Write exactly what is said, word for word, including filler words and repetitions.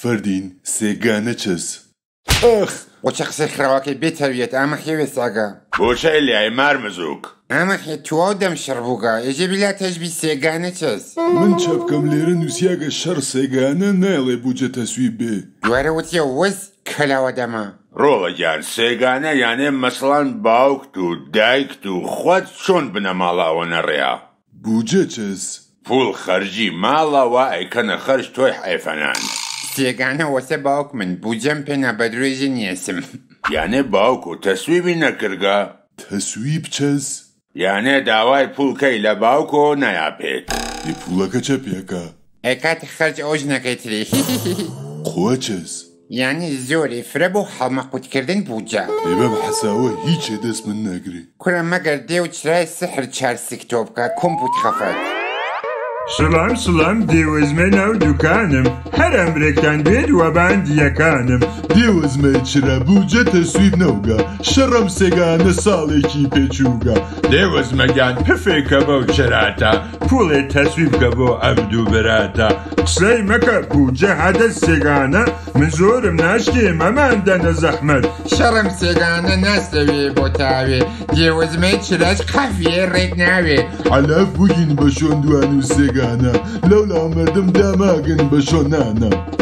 فردين سيغانة چس اخ وچه قسەی خراوەکەی بێتەویێت ئەمە خێوێ ساگا بۆچە ئەلیای مارمزووک ئەمە خێ تواو دەم شڕبووگا ئێجێ بیلا تەژبی سێگانە چەس من چەپکەم لێرە نووسیاگە شەڕ سێگانە نایڵێ بووجە تەسویب بێ دوارە وتیە وەز کەلاوە دەما ڕۆڵەگیان سێگانە یانێ مەسڵان باوکت و دایکت و خۆت چۆن بنە ماڵاوە نەڕێیا بووجە چەس پوڵ خەرجی ماڵەوە ئەیکەنە خەرج تۆی حیفەنان سێگانە وەسە باوک من بووجەم پێنا بەدرێژی نیەسم یانێ باوک و تەسویبی نەکرگە تەسویب چەس یانێ داوای پوڵکەی لە باوکۆ نایاپێت ی پوڵەکە چەپێکە ئەی کاتی خەرج ئەوش نەکەیتری خۆ چەس یانی زۆری فرە بۆ هەڵمەقوتکردن بووجە ئێبە بە حەساوە هیچێ دەست من نەگری کورە مەگەر دێ و چرای سحر چار سیکتۆ بکە کۆمپوت خەفەت سلام سلام دێوەزمە ناو دوکانم هەر ئەمرێکتان بێت وە باندیەکانم دێوەزمە چرا بووجە تەسویب نەوگا شەڕەم سێگانە ساڵێکی پێچووگا دێوەزمەگیان پفێکە بەو چراتە پوڵێ تەسویبکە بۆ ئەم دوو براتە قسەی مەکە بووجە هەدە سێگانە من زۆرم ناشتێ مەماندەنە زەحمەت شەڕم سێگانە ناستەوێ بۆ تاوێ دێوەزمەی چراش قەفیێ ڕێک ناوێ عەلاف بووگین بە شۆندوان و سێگانە لەولا مەردم داماگن بە شۆنانە